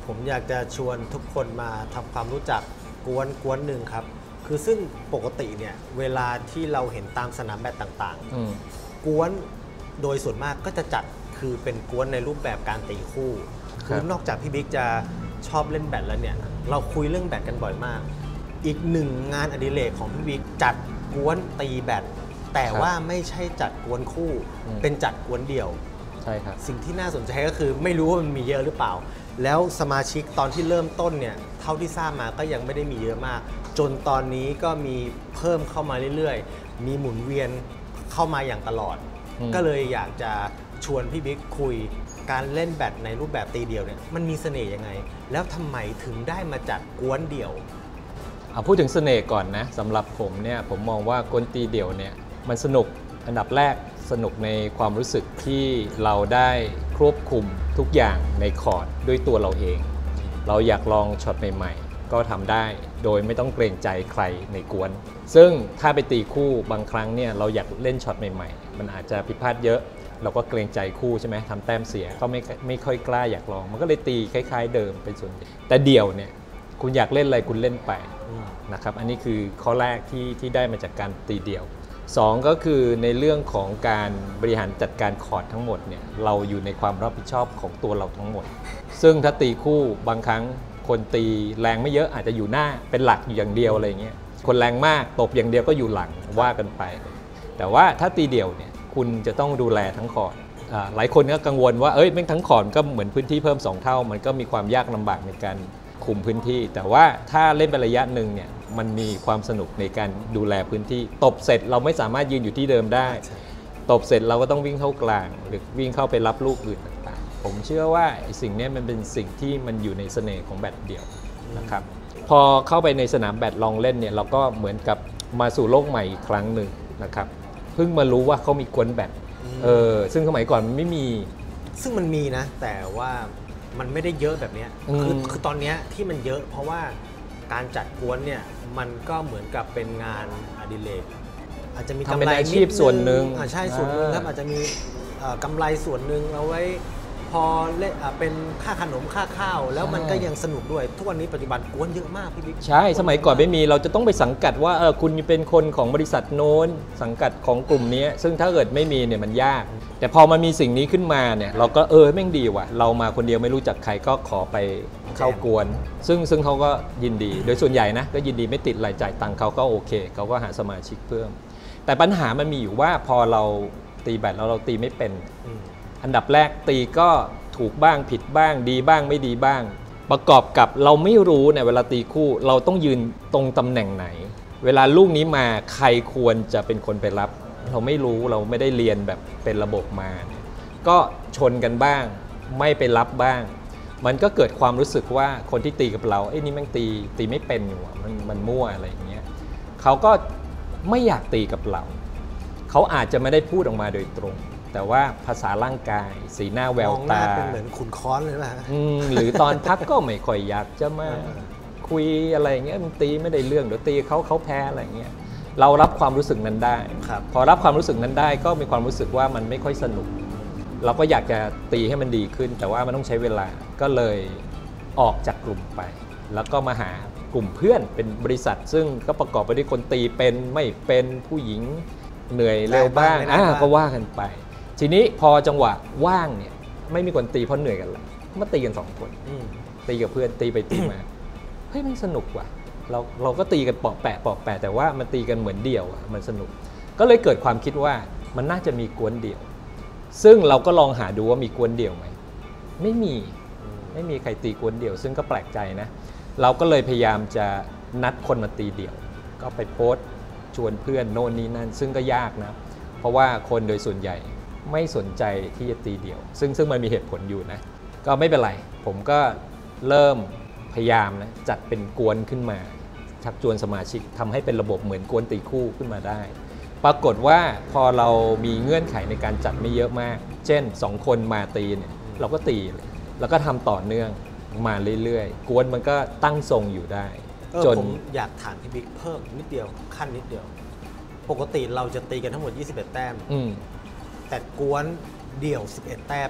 ผมอยากจะชวนทุกคนมาทำความรู้จักกวนหนึ่งครับคือซึ่งปกติเนี่ยเวลาที่เราเห็นตามสนามแบดต่างๆกวนโดยส่วนมากก็จะจัดคือเป็นกวนในรูปแบบการตีคู่คือนอกจากพี่บิ๊กจะชอบเล่นแบดแล้วเนี่ยเราคุยเรื่องแบดกันบ่อยมากอีกหนึ่งงานอดิเรกของพี่บิ๊กจัดกวนตีแบดแต่ว่าไม่ใช่จัดกวนคู่เป็นจัดกวนเดี่ยวใช่ครับสิ่งที่น่าสนใจก็คือไม่รู้ว่ามันมีเยอะหรือเปล่าแล้วสมาชิกตอนที่เริ่มต้นเนี่ยเท่าที่ทราบมาก็ยังไม่ได้มีเยอะมากจนตอนนี้ก็มีเพิ่มเข้ามาเรื่อยๆมีหมุนเวียนเข้ามาอย่างตลอดก็เลยอยากจะชวนพี่บิ๊กคุยการเล่นแบดในรูปแบบตีเดี่ยวเนี่ยมันมีเสน่ห์ยังไงแล้วทำไมถึงได้มาจัดกวนเดี่ยวพูดถึงเสน่ห์ก่อนนะสำหรับผมเนี่ยผมมองว่ากวนตีเดี่ยวเนี่ยมันสนุกอันดับแรกสนุกในความรู้สึกที่เราได้ควบคุมทุกอย่างในคอร์ดด้วยตัวเราเองเราอยากลองช็อตใหม่ๆก็ทำได้โดยไม่ต้องเกรงใจใครในกวนซึ่งถ้าไปตีคู่บางครั้งเนี่ยเราอยากเล่นช็อตใหม่ๆมันอาจจะผิดพลาดเยอะเราก็เกรงใจคู่ใช่ไหมทำแต้มเสียก็ไม่ค่อยกล้าอยากลองมันก็เลยตีคล้ายๆเดิมเป็นส่วนใหญ่แต่เดี่ยวเนี่ยคุณอยากเล่นอะไรคุณเล่นไปนะครับอันนี้คือข้อแรกที่ได้มาจากการตีเดี่ยว2ก็คือในเรื่องของการบริหารจัดการคอร์ดทั้งหมดเนี่ยเราอยู่ในความรับผิดชอบของตัวเราทั้งหมดซึ่งถ้าตีคู่บางครั้งคนตีแรงไม่เยอะอาจจะอยู่หน้าเป็นหลักอยู่อย่างเดียวอะไรเงี้ยคนแรงมากตบอย่างเดียวก็อยู่หลังว่ากันไปแต่ว่าถ้าตีเดี่ยวเนี่ยคุณจะต้องดูแลทั้งคอร์ดหลายคนก็กังวลว่าแม่งทั้งคอร์ดก็เหมือนพื้นที่เพิ่ม2เท่ามันก็มีความยากลำบากในการคุมพื้นที่แต่ว่าถ้าเล่นเป็นระยะหนึ่งเนี่ยมันมีความสนุกในการดูแลพื้นที่ตบเสร็จเราไม่สามารถยืนอยู่ที่เดิมได้ตบเสร็จเราก็ต้องวิ่งเข้ากลางหรือวิ่งเข้าไปรับลูกอื่นต่างๆผมเชื่อว่าสิ่งนี้มันเป็นสิ่งที่มันอยู่ในเสน่ห์ของแบดเดี่ยวนะครับพอเข้าไปในสนามแบดลองเล่นเนี่ยเราก็เหมือนกับมาสู่โลกใหม่อีกครั้งหนึ่งนะครับเพิ่งมารู้ว่าเขามีกวนแบดซึ่งสมัยก่อนมันไม่มีซึ่งมันมีนะแต่ว่ามันไม่ได้เยอะแบบนี้คือตอนนี้ที่มันเยอะเพราะว่าการจัดกวนเนี่ยมันก็เหมือนกับเป็นงานอดิเรกอาจจะมีกำไรอาชีพส่วนหนึ่งใช่ส่วนหนึ่งครับอาจจะมีกำไรส่วนหนึ่งเอาไว้พอเล่นเป็นค่าขนมค่าข้าวแล้วมันก็ยังสนุกด้วยทุกวันนี้ปัจจุบันกวนเยอะมากพี่บิ๊กใช่สมัยก่อนไม่มีเราจะต้องไปสังกัดว่าคุณเป็นคนของบริษัทโน้นสังกัดของกลุ่มนี้ซึ่งถ้าเกิดไม่มีเนี่ยมันยากแต่พอมันมีสิ่งนี้ขึ้นมาเนี่ยเราก็แม่งดีว่ะเรามาคนเดียวไม่รู้จักใครก็ขอไปเข้ากวนซึ่งเขาก็ยินดีโดยส่วนใหญ่นะก็ยินดีไม่ติดรายจ่ายตังค์เขาก็โอเคเขาก็หาสมาชิกเพิ่มแต่ปัญหามันมีอยู่ว่าพอเราตีแบดแล้วเราตีไม่เป็นอันดับแรกตีก็ถูกบ้างผิดบ้างดีบ้างไม่ดีบ้างประกอบกับเราไม่รู้เนี่ยเวลาตีคู่เราต้องยืนตรงตำแหน่งไหนเวลาลูกนี้มาใครควรจะเป็นคนไปรับเราไม่รู้เราไม่ได้เรียนแบบเป็นระบบมาก็ชนกันบ้างไม่ไปรับบ้างมันก็เกิดความรู้สึกว่าคนที่ตีกับเรานี่แม่งตีไม่เป็นอยู่มันมั่วอะไรอย่างเงี้ยเขาก็ไม่อยากตีกับเราเขาอาจจะไม่ได้พูดออกมาโดยตรงแต่ว่าภาษาร่างกายสีหน้าแววตาเป็นเหมือนขุนค้อนเลยป่ะหรือตอนพักก็ไม่ค่อยอยากจะมาคุยอะไรอย่างเงี้ยมึงตีไม่ได้เรื่องเดี๋ยวตีเขาแพ้อะไรอย่างเงี้ยเรารับความรู้สึกนั้นได้พอรับความรู้สึกนั้นได้ก็มีความรู้สึกว่ามันไม่ค่อยสนุกเราก็อยากจะตีให้มันดีขึ้นแต่ว่ามันต้องใช้เวลาก็เลยออกจากกลุ่มไปแล้วก็มาหากลุ่มเพื่อนเป็นบริษัทซึ่งก็ประกอบไปด้วยคนตีเป็นไม่เป็นผู้หญิงเหนื่อยเร็วบ้างก็ว่ากันไปทีนี้พอจังหวะว่างเนี่ยไม่มีคนตีเพราะเหนื่อยกันละมาตีกัน2คนตีกับเพื่อนตีไปตีมาเฮ้ยมันสนุกว่ะเราก็ตีกันปอกแปะแต่ว่ามันตีกันเหมือนเดี่ยวมันสนุกก็เลยเกิดความคิดว่ามันน่าจะมีกวนเดี่ยวซึ่งเราก็ลองหาดูว่ามีกวนเดี่ยวไหมไม่มีใครตีกวนเดี่ยวซึ่งก็แปลกใจนะเราก็เลยพยายามจะนัดคนมาตีเดี่ยวก็ไปโพสต์ชวนเพื่อนโน่นนี่นั่นซึ่งก็ยากนะเพราะว่าคนโดยส่วนใหญ่ไม่สนใจที่จะตีเดี่ยวซึ่งมันมีเหตุผลอยู่นะก็ไม่เป็นไรผมก็เริ่มพยายามนะจัดเป็นกวนขึ้นมาชักชวนสมาชิกทำให้เป็นระบบเหมือนกวนตีคู่ขึ้นมาได้ปรากฏว่าพอเรามีเงื่อนไขในการจัดไม่เยอะมากเช่น2คนมาตีเนี่ยเราก็ตีแล้วก็ทำต่อเนื่องมาเรื่อยๆกวนมันก็ตั้งทรงอยู่ได้จนผมอยากถามพี่บิ๊กเพิ่มนิดเดียวขั้นนิดเดียวปกติเราจะตีกันทั้งหมด21แต้มแต่กวนเดี่ยว11แต้มเนี่ย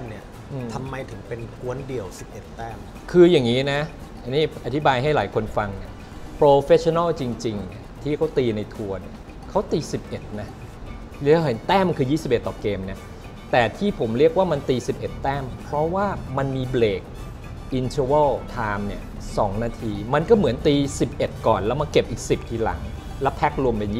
ทำไมถึงเป็นกวนเดี่ยว11แต้มคืออย่างนี้นะอันนี้อธิบายให้หลายคนฟังโปรเฟชชั่นอลจริงๆที่เขาตีในทัวร์เขาตี11นะเรียกเห็นแต้มคือ21ต่อเกมนะแต่ที่ผมเรียกว่ามันตี11แต้มเพราะว่ามันมีเบรกอินเทอร์วัลไทม์เนี่ย2 นาทีมันก็เหมือนตี11ก่อนแล้วมาเก็บอีก10ทีหลังแล้วแพ็ครวมเป็น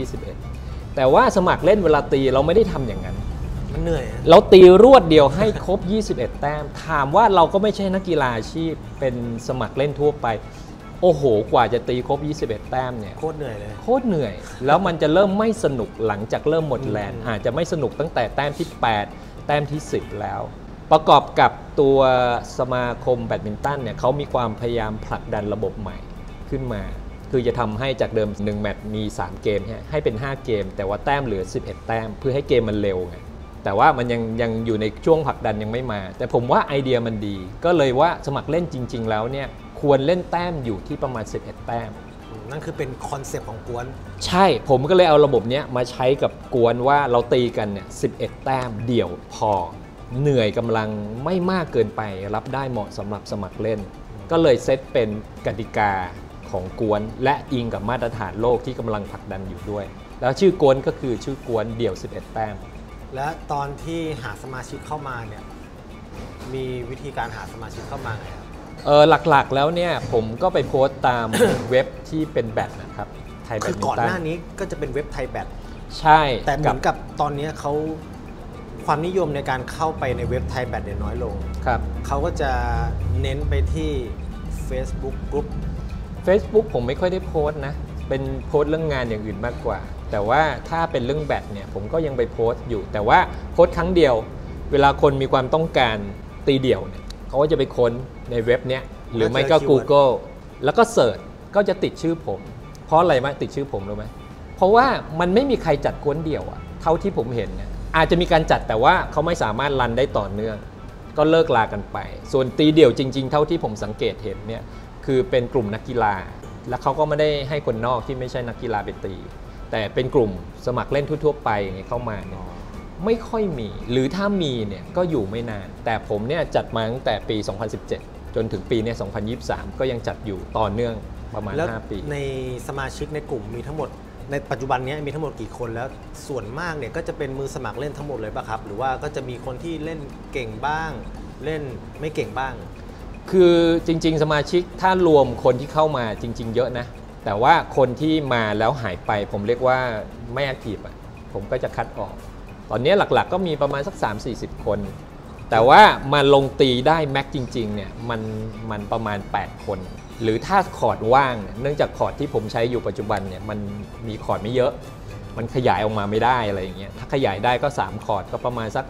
21แต่ว่าสมัครเล่นเวลาตีเราไม่ได้ทำอย่างนั้นมันเหนื่อยเราตีรวดเดียวให้ครบ21แต้มถามว่าเราก็ไม่ใช่นักกีฬาอาชีพเป็นสมัครเล่นทั่วไปโอ้โหกว่าจะตีครบ21แต้มเนี่ยโคตรเหนื่อยเลยโคตรเหนื่อยแล้วมันจะเริ่มไม่สนุกหลังจากเริ่มหมดแรงอาจจะไม่สนุกตั้งแต่แต้มที่8แต้มที่10แล้วประกอบกับตัวสมาคมแบดมินตันเนี่ยเขามีความพยายามผลักดันระบบใหม่ขึ้นมาคือจะทำให้จากเดิม1แมตช์มี3เกมให้เป็น5เกมแต่ว่าแต้มเหลือ11แต้มเพื่อให้เกมมันเร็วไงแต่ว่ามันยังอยู่ในช่วงผลักดันยังไม่มาแต่ผมว่าไอเดียมันดีก็เลยว่าสมัครเล่นจริงๆแล้วเนี่ยควรเล่นแต้มอยู่ที่ประมาณ11แต้มนั่นคือเป็นคอนเซปต์ของกวนใช่ผมก็เลยเอาระบบนี้มาใช้กับกวนว่าเราตีกันเนี่ย11แต้มเดี่ยวพอเหนื่อยกำลังไม่มากเกินไปรับได้เหมาะสำหรับสมัครเล่นก็เลยเซตเป็นกติกาของกวนและอิงกับมาตรฐานโลกที่กำลังผลักดันอยู่ด้วยแล้วชื่อกวนก็คือชื่อกวนเดี่ยว11แต้มและตอนที่หาสมาชิกเข้ามาเนี่ยมีวิธีการหาสมาชิกเข้ามาไงครับหลักๆแล้วเนี่ยผมก็ไปโพสต์ตาม เว็บที่เป็นแบดนะครับไทยแบดมินตันคือก่อนหน้านี้ก็จะเป็นเว็บไทยแบดใช่แต่เหมือนกับตอนนี้เขาความนิยมในการเข้าไปในเว็บไทยแบดเนี่ยน้อยลงครับเขาก็จะเน้นไปที่ Facebook กลุ่ม Facebook ผมไม่ค่อยได้โพสต์นะเป็นโพสต์เรื่องงานอย่างอื่นมากกว่าแต่ว่าถ้าเป็นเรื่องแบดเนี่ยผมก็ยังไปโพสต์อยู่แต่ว่าโพสต์ครั้งเดียวเวลาคนมีความต้องการตีเดี่ยวเนี่ยเขาก็จะไปค้นในเว็บเนี้ยหรือไม่ก็ Google แล้วก็เสิร์ชก็จะติดชื่อผมเพราะอะไรไหมติดชื่อผมรู้ไหมเพราะว่ามันไม่มีใครจัดกวนเดี่ยวอะเท่าที่ผมเห็นเนี่ยอาจจะมีการจัดแต่ว่าเขาไม่สามารถรันได้ต่อเนื่องก็เลิกลากันไปส่วนตีเดี่ยวจริงๆเท่าที่ผมสังเกตเห็นเนี่ยคือเป็นกลุ่มนักกีฬาแล้วเขาก็ไม่ได้ให้คนนอกที่ไม่ใช่นักกีฬาไปตีแต่เป็นกลุ่มสมัครเล่นทั่วๆไปอย่างเงี้ยเข้ามาเนี่ยไม่ค่อยมีหรือถ้ามีเนี่ยก็อยู่ไม่นานแต่ผมเนี่ยจัดมาตั้งแต่ปี 2017 จนถึงปีเนี่ย 2023 ก็ยังจัดอยู่ต่อเนื่องประมาณ5 ปีในสมาชิกในกลุ่มมีทั้งหมดในปัจจุบันนี้มีทั้งหมดกี่คนแล้วส่วนมากเนี่ยก็จะเป็นมือสมัครเล่นทั้งหมดเลยป่ะครับหรือว่าก็จะมีคนที่เล่นเก่งบ้างเล่นไม่เก่งบ้างคือจริงๆสมาชิกถ้ารวมคนที่เข้ามาจริงๆเยอะนะแต่ว่าคนที่มาแล้วหายไปผมเรียกว่าไม่แอคทีฟอ่ะผมก็จะคัดออกตอนนี้หลักๆก็มีประมาณสัก 3-40 คนแต่ว่ามาลงตีได้แม็กจริงๆเนี่ยมันประมาณ8คนหรือถ้าคอร์ดว่างเนื่องจากคอร์ดที่ผมใช้อยู่ปัจจุบันเนี่ยมันมีคอร์ดไม่เยอะมันขยายออกมาไม่ได้อะไรอย่างเงี้ยถ้าขยายได้ก็3คอร์ดก็ประมาณสัก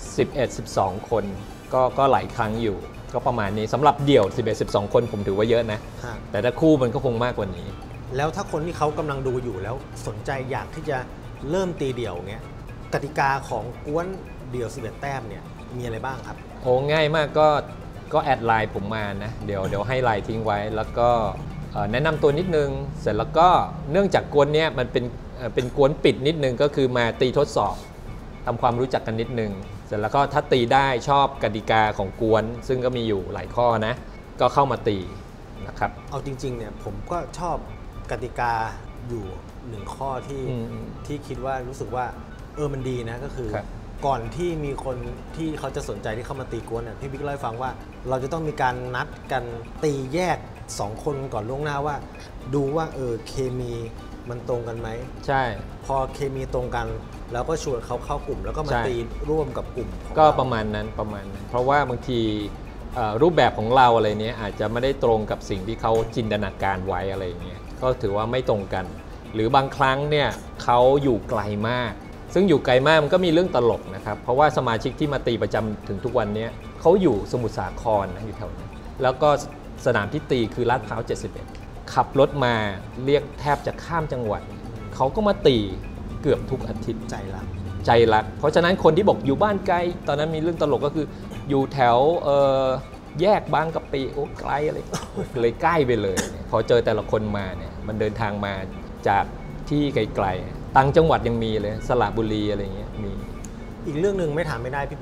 11-12 คนก็หลายครั้งอยู่ก็ประมาณนี้สำหรับเดี่ยว11-12 คนผมถือว่าเยอะนะแต่ถ้าคู่มันก็คงมากกว่านี้แล้วถ้าคนที่เขากำลังดูอยู่แล้วสนใจอยากที่จะเริ่มตีเดี่ยวเงี้ยกติกาของกวนเดี่ยว11แต้มเนี่ยมีอะไรบ้างครับโอ้ง่ายมากก็แอดไลน์ผมมานะเดี๋ยวให้ไลน์ทิ้งไว้แล้วก็แนะนำตัวนิดนึงเสร็จแล้วก็เนื่องจากกวนเนี้ยมันเป็นกวนปิดนิดนึงก็คือมาตีทดสอบทำความรู้จักกันนิดนึงเสร็จแล้วก็ถ้าตีได้ชอบกติกาของกวนซึ่งก็มีอยู่หลายข้อนะก็เข้ามาตีนะครับเอาจริงๆเนี่ยผมก็ชอบกติกาอยู่1ข้อที่คิดว่ารู้สึกว่ามันดีนะก็คือก่อนที่มีคนที่เขาจะสนใจที่เข้ามาตีกวนเนี่ยพี่บิ๊กเล่าให้ฟังว่าเราจะต้องมีการนัดกันตีแยก2คนก่อนล่วงหน้าว่าดูว่าเคมีมันตรงกันไหมใช่พอเคมีตรงกันแล้วก็ชวนเขาเข้ากลุ่มแล้วก็มาตีร่วมกับกลุ่มก็ประมาณนั้นเพราะว่าบางทีรูปแบบของเราอะไรเนี้ยอาจจะไม่ได้ตรงกับสิ่งที่เขาจินตนาการไว้อะไรเงี้ยก็ถือว่าไม่ตรงกันหรือบางครั้งเนี่ยเขาอยู่ไกลมากซึ่งอยู่ไกลมากมันก็มีเรื่องตลกนะครับเพราะว่าสมาชิกที่มาตีประจำถึงทุกวันนี้เขาอยู่สมุทรสาครนะอยู่แถวนั้นแล้วก็สนามที่ตีคือลาดพร้าว71ขับรถมาเรียกแทบจะข้ามจังหวัดเขาก็มาตีเกือบทุกอาทิตย์ใจรักเพราะฉะนั้นคนที่บอกอยู่บ้านไกลตอนนั้นมีเรื่องตลกก็คืออยู่แถวแยกบางกะปิโอ้ไกลอะไรเลยใกล้ไปเลยพอเจอแต่ละคนมาเนี่ยมันเดินทางมาจากที่ไกลๆต่างจังหวัดยังมีเลยสระบุรีอะไรเงี้ยมีอีกเรื่องนึงไม่ถามไม่ได้พี่บิ๊ก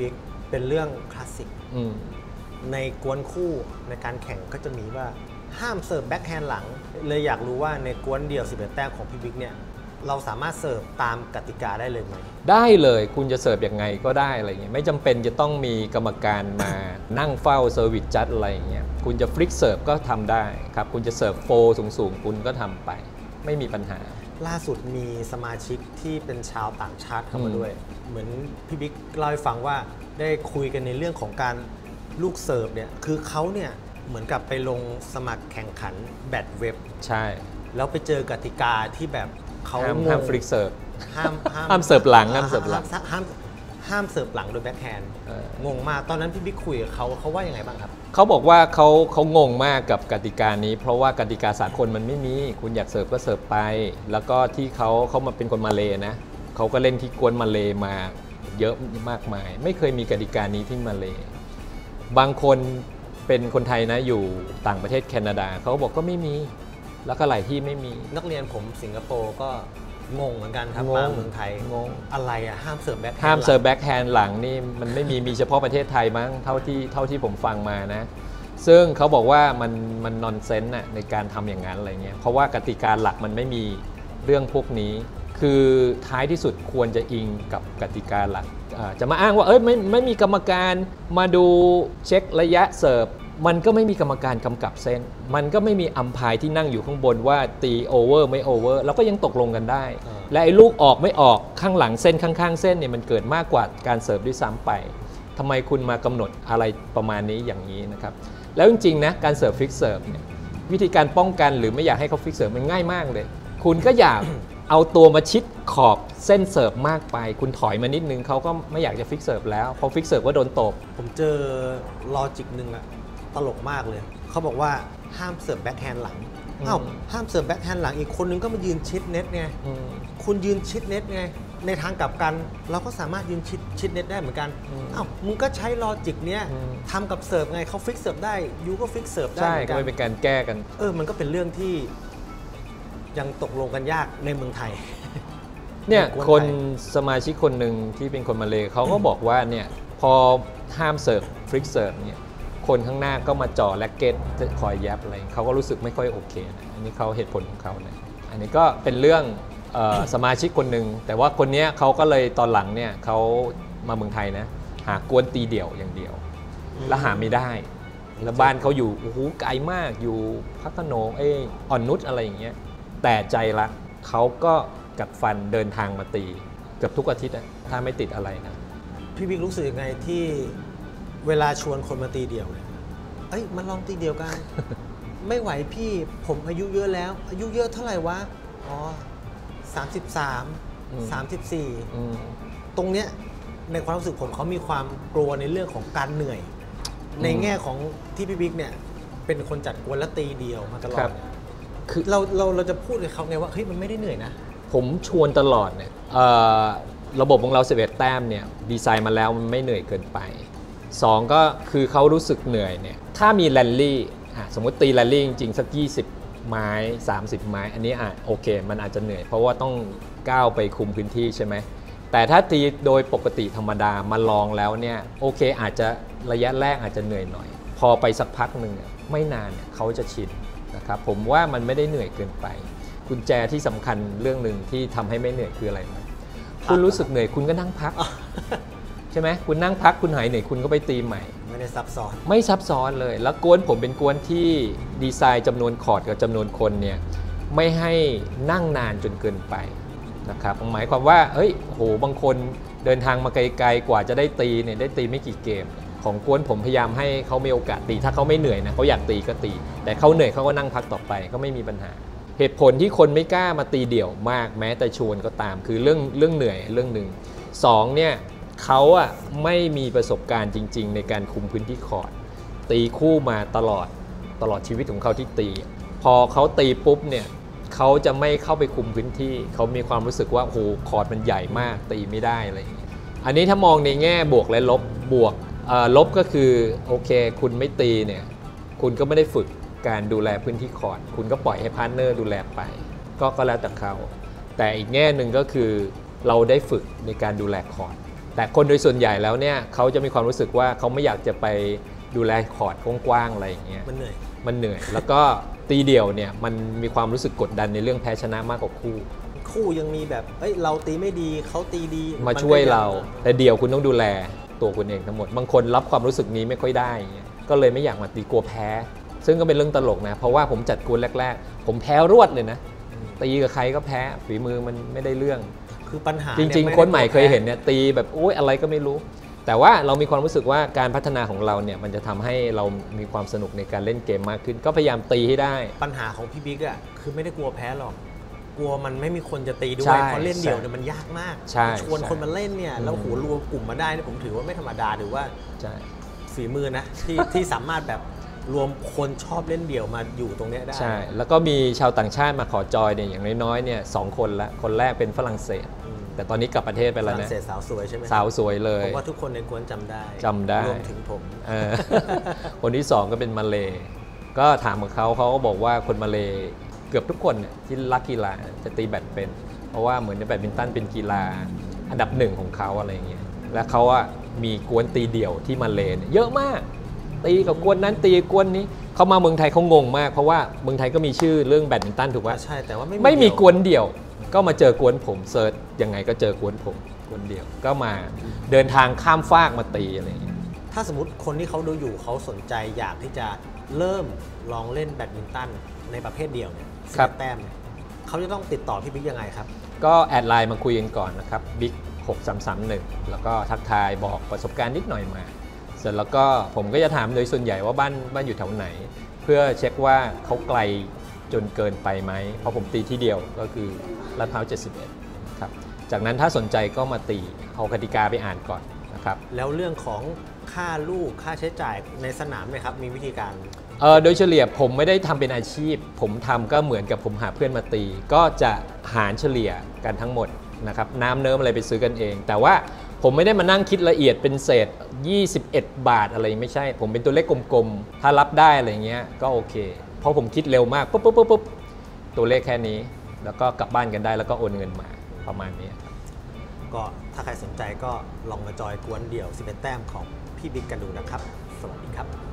เป็นเรื่องคลาสสิกในกวนคู่ในการแข่งก็จะมีว่าห้ามเสิร์ฟแบ็คแฮนด์หลังเลยอยากรู้ว่าในกวนเดี่ยว11แต้มของพี่บิ๊กเนี่ยเราสามารถเสิร์ฟตามกติกาได้เลยไหมได้เลยคุณจะเสิร์ฟยังไงก็ได้อะไรเงี้ยไม่จำเป็นจะต้องมีกรรมการมานั่งเฝ้าเซอร์วิสจัดอะไรเงี้ยคุณจะฟลิกเสิร์ฟก็ทำได้ครับคุณจะเสิร์ฟโฟสูงๆคุณก็ทำไปไม่มีปัญหาล่าสุดมีสมาชิกที่เป็นชาวต่างชาติเข้ามาด้วยเหมือนพี่บิ๊กเล่าให้ฟังว่าได้คุยกันในเรื่องของการลูกเสิร์ฟเนี่ยคือเขาเนี่ยเหมือนกับไปลงสมัครแข่งขันแบดเว็บใช่แล้วไปเจอกติกาที่แบบเขาห้ามฟลิกเสิร์ฟห้ามเสิร์ฟหลังห้ามเสิร์ฟหลังห้ามเสิร์ฟหลังโดยแบ็คแฮนด์งงมากตอนนั้นพี่บิ๊กคุยกับเขาว่ายังไงบ้างครับเขาบอกว่าเขางงมากกับกติกานี้เพราะว่ากติกาสากลมันไม่มีคุณอยากเสิร์ฟก็เสิร์ฟไปแล้วก็ที่เขามาเป็นคนมาเลนะเขาก็เล่นที่กวนมาเลมาเยอะมากมายไม่เคยมีกติกานี้ที่มาเลบางคนเป็นคนไทยนะอยู่ต่างประเทศแคนาดาเขาบอกก็ไม่มีแล้วก็หลายที่ไม่มีนักเรียนผมสิงคโปร์ก็งงเหมือนกันครับมาเมืองไทยงงอะไรอ่ะห้ามเสิร์ฟแบ็คแฮนด์ห้ามเสิร์ฟแบ็คแฮนด์หลังนี่มันไม่มีเฉพาะประเทศไทยมั้งเท่าที่ผมฟังมานะซึ่งเขาบอกว่ามันนอนเซนส์น่ะในการทำอย่างนั้นอะไรเงี้ยเพราะว่ากติกาหลักมันไม่มีเรื่องพวกนี้คือท้ายที่สุดควรจะอิงกับกติกาหลักจะมาอ้างว่าไม่มีกรรมการมาดูเช็คระยะเสิร์ฟมันก็ไม่มีกรรมการกำกับเส้นมันก็ไม่มีอัมไพร์ที่นั่งอยู่ข้างบนว่าตีโอเวอร์ไม่โอเวอร์เราก็ยังตกลงกันได้และไอ้ลูกออกไม่ออกข้างหลังเส้นข้างๆเส้นเนี่ยมันเกิดมากกว่าการเสิร์ฟด้วยซ้ำไปทำไมคุณมากำหนดอะไรประมาณนี้อย่างนี้นะครับแล้วจริงๆนะการเสิร์ฟฟิกเสิร์ฟเนี่ยวิธีการป้องกันหรือไม่อยากให้เขาฟิกเสิร์ฟมันง่ายมากเลยคุณก็อยากเอาตัวมาชิดขอบเส้นเสิร์ฟมากไปคุณถอยมานิดนึงเขาก็ไม่อยากจะฟิกเสิร์ฟแล้วพอฟิกเสิร์ฟก็โดนตบผมเจอลอจิกนึงอะตลกมากเลยเขาบอกว่าห้ามเสิร์ฟแบ็คแฮนด์หลังห้ามเสิร์ฟแบ็คแฮนด์หลังอีกคนนึงก็มายืนชิดเน็ตไงคุณยืนชิดเน็ตไงในทางกลับกันเราก็สามารถยืนชิดเน็ตได้เหมือนกันมึงก็ใช้ลอจิกเนี้ยทำกับเสิร์ฟไงเขาฟิกเสิร์ฟได้ยูก็ฟิกเสิร์ฟได้ใช่ก็ไม่เป็นการแก้กันมันก็เป็นเรื่องที่ยังตกลงกันยากในเมืองไทยเนี่ยคนสมาชิกคนหนึ่งที่เป็นคนมาเลเขาก็บอกว่าเนี่ยพอห้ามเสิร์ฟฟิกเสิร์ฟเนี่ยคนข้างหน้าก็มาจ่อแร็กเก็ตคอยยับอะไรเขาก็รู้สึกไม่ค่อยโอเคนะอันนี้เขาเหตุผลของเขานะอันนี้ก็เป็นเรื่องสมาชิกคนหนึ่งแต่ว่าคนนี้เขาก็เลยตอนหลังเนี่ยเขามาเมืองไทยนะหากวนตีเดี่ยวอย่างเดียวแล้วหาไม่ได้แล้วบ้านเขาอยู่โอ้โหไกลมากอยู่พระโขนงอ่อนนุชอะไรอย่างเงี้ยแต่ใจรักเขาก็กัดฟันเดินทางมาตีเกือบทุกอาทิตย์ถ้าไม่ติดอะไรนะพี่บิ๊กรู้สึกยังไงที่เวลาชวนคนมาตีเดี่ยวเนี่ยมาลองตีเดี่ยวกัน ไม่ไหวพี่ผมอายุเยอะแล้วอายุเยอะเท่าไหร่วะ33 34ตรงเนี้ยในความรู้สึกผมเขามีความกลัวในเรื่องของการเหนื่อยในแง่ของที่พี่บิ๊กเนี่ยเป็นคนจัดกวนและตีเดี่ยวมาตลอดคือเราจะพูดกับเขาไงว่าเฮ้ยมันไม่ได้เหนื่อยนะผมชวนตลอดเนี่ยระบบของเรา11แต้มเนี่ยดีไซน์มาแล้วมันไม่เหนื่อยเกินไป2ก็คือเขารู้สึกเหนื่อยเนี่ยถ้ามีแรลลี่สมมติตีแรลลี่จริงๆสัก20ไม้30ไม้อันนี้โอเคมันอาจจะเหนื่อยเพราะว่าต้องก้าวไปคุมพื้นที่ใช่ไหมแต่ถ้าตีโดยปกติธรรมดามาลองแล้วเนี่ยโอเคอาจจะระยะแรกอาจจะเหนื่อยหน่อยพอไปสักพักหนึ่งไม่นานเขาจะชินนะครับผมว่ามันไม่ได้เหนื่อยเกินไปกุญแจที่สำคัญเรื่องหนึ่งที่ทำให้ไม่เหนื่อยคืออะไรไหมคุณรู้สึกเหนื่อยคุณก็นั่งพักใช่ไหมคุณนั่งพักคุณหายเหนื่อยคุณก็ไปตีใหม่ไม่ได้ซับซ้อนไม่ซับซ้อนเลยแล้วกวนผมเป็นกวนที่ดีไซน์จำนวนคอร์ดกับจำนวนคนเนี่ยไม่ให้นั่งนานจนเกินไปนะครับหมายความว่าบางคนเดินทางมาไกลๆกว่าจะได้ตีเนี่ยได้ตีไม่กี่เกมของกวนผมพยายามให้เขามีโอกาสตีถ้าเขาไม่เหนื่อยนะเขาอยากตีก็ตีแต่เขาเหนื่อยเขาก็นั่งพักต่อไปก็ไม่มีปัญหาเหตุผลที่คนไม่กล้ามาตีเดี่ยวมากแม้แต่ชวนก็ตามคือเรื่องเหนื่อยเรื่องหนึ่ง2เนี่ยเขาไม่มีประสบการณ์จริงๆในการคุมพื้นที่คอร์ตตีคู่มาตลอดชีวิตของเขาที่ตีพอเขาตีปุ๊บเนี่ยเขาจะไม่เข้าไปคุมพื้นที่เขามีความรู้สึกว่าโอ้โหคอร์ตมันใหญ่มากตีไม่ได้อะไรอย่างเงี้ยอันนี้ถ้ามองในแง่บวกและลบบวกลบก็คือโอเคคุณไม่ตีเนี่ยคุณก็ไม่ได้ฝึกการดูแลพื้นที่คอร์ตคุณก็ปล่อยให้พาร์ทเนอร์ดูแลไปก็แล้วแต่เขาแต่อีกแง่หนึ่งก็คือเราได้ฝึกในการดูแลคอร์ตแต่คนโดยส่วนใหญ่แล้วเนี่ยเขาจะมีความรู้สึกว่าเขาไม่อยากจะไปดูแลคอร์ดกว้างๆอะไรอย่างเงี้ยมันเหนื่อย แล้วก็ตีเดี่ยวเนี่ยมันมีความรู้สึกกดดันในเรื่องแพ้ชนะมากกว่าคู่ยังมีแบบเราตีไม่ดีเขาตีดีมาช่วยเราแต่เดี่ยวคุณต้องดูแลตัวคุณเองทั้งหมดบางคนรับความรู้สึกนี้ไม่ค่อยได้ก็เลยไม่อยากมาตีกลัวแพ้ซึ่งก็เป็นเรื่องตลกนะเพราะว่าผมจัดกวนแรกๆผมแพ้รวดเลยนะตีกับใครก็แพ้ฝีมือมันไม่ได้เรื่องคือปัญหาจริงๆคนใหม่เคยเห็นเนี่ยตีแบบโอ๊ยอะไรก็ไม่รู้แต่ว่าเรามีความรู้สึกว่าการพัฒนาของเราเนี่ยมันจะทำให้เรามีความสนุกในการเล่นเกมมากขึ้นก็พยายามตีให้ได้ปัญหาของพี่บิ๊กอ่ะคือไม่ได้กลัวแพ้หรอกกลัวมันไม่มีคนจะตีด้วยเพราะเล่นเดี่ยวเนี่ยมันยากมากชวนคนมาเล่นเนี่ยแล้วรวมกลุ่มมาได้เนี่ยผมถือว่าไม่ธรรมดาหรือว่าฝีมือนะที่สามารถแบบรวมคนชอบเล่นเดี่ยวมาอยู่ตรงนี้ได้ใช่แล้วก็มีชาวต่างชาติมาขอจอยเนี่ยอย่างน้อยๆเนี่ย2 คนละคนแรกเป็นฝรั่งเศสแต่ตอนนี้กลับประเทศไปแล้วนะฝรั่งเศสสาวสวยใช่ไหมสาวสวยเลยผมว่าทุกคนในกวนจำได้รวมถึงผมคนที่2ก็เป็นมาเลก็ถามกับเขาก็บอกว่าคนมาเลเกือบทุกคนเนี่ยที่รักกีฬาจะตีแบดเป็นเพราะว่าเหมือนแบดมินตันเป็นกีฬาอันดับ1ของเขาอะไรเงี้ยและเขาอะมีกวนตีเดี่ยวที่มาเลเยอะมากตีกับกวนนั้นตีกวนนี้เขามาเมืองไทยเขางงมากเพราะว่าเมืองไทยก็มีชื่อเรื่องแบดมินตันถูกไหมใช่แต่ว่าไม่มีกวนเดี่ยวก็มาเจอกวนผมเซิร์ชยังไงก็เจอกวนผมกวนเดี่ยวก็มาเดินทางข้ามฟากมาตีอะไรอย่างเงี้ยถ้าสมมติคนที่เขาดูอยู่เขาสนใจอยากที่จะเริ่มลองเล่นแบดมินตันในประเภทเดี่ยวเนี่ยแต้มเขาจะต้องติดต่อพี่บิ๊กยังไงครับก็แอดไลน์มาคุยกันก่อนนะครับบิ๊ก6331แล้วก็ทักทายบอกประสบการณ์นิดหน่อยมาเสร็จแล้วก็ผมก็จะถามโดยส่วนใหญ่ว่าบ้านอยู่แถวไหนเพื่อเช็คว่าเขาไกลจนเกินไปไหมเพราะผมตีที่เดียวก็คือลาดพร้าว71ครับจากนั้นถ้าสนใจก็มาตีเอากติกาไปอ่านก่อนนะครับแล้วเรื่องของค่าลูกค่าใช้จ่ายในสนามไหมครับมีวิธีการโดยเฉลี่ยผมไม่ได้ทำเป็นอาชีพผมทำก็เหมือนกับผมหาเพื่อนมาตีก็จะหารเฉลี่ยกันทั้งหมดนะครับน้ำเนิ้มอะไรไปซื้อกันเองแต่ว่าผมไม่ได้มานั่งคิดละเอียดเป็นเศษ21 บาทอะไรไม่ใช่ผมเป็นตัวเลขกลมๆถ้ารับได้อะไรเงี้ยก็โอเคเพราะผมคิดเร็วมากปุ๊บตัวเลขแค่นี้แล้วก็กลับบ้านกันได้แล้วก็โอนเงินมาประมาณนี้ครับก็ถ้าใครสนใจก็ลองมาจอยกวนเดี่ยว11 แต้มของพี่บิ๊กกันดูนะครับสวัสดีครับ